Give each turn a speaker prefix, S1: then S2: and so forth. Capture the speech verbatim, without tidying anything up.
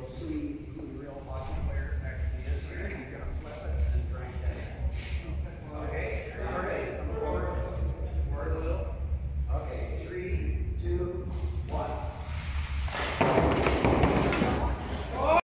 S1: we'll see who the real hockey player actually is.